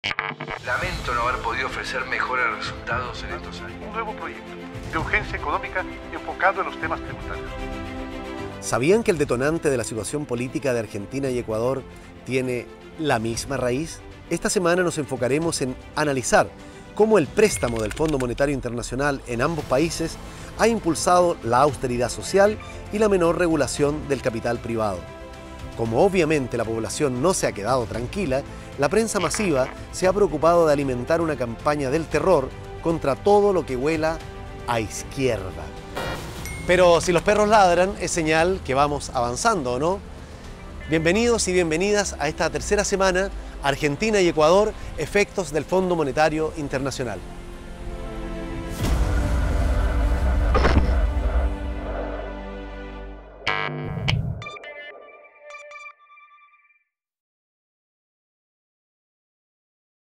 Lamento no haber podido ofrecer mejores resultados en estos años. Un nuevo proyecto de urgencia económica enfocado en los temas tributarios. ¿Sabían que el detonante de la situación política de Argentina y Ecuador tiene la misma raíz? Esta semana nos enfocaremos en analizar cómo el préstamo del Fondo Monetario Internacional en ambos países ha impulsado la austeridad social y la menor regulación del capital privado. Como obviamente la población no se ha quedado tranquila, la prensa masiva se ha preocupado de alimentar una campaña del terror contra todo lo que huela a izquierda. Pero si los perros ladran, es señal que vamos avanzando, ¿no? Bienvenidos y bienvenidas a esta tercera semana, Argentina y Ecuador, efectos del Fondo Monetario Internacional.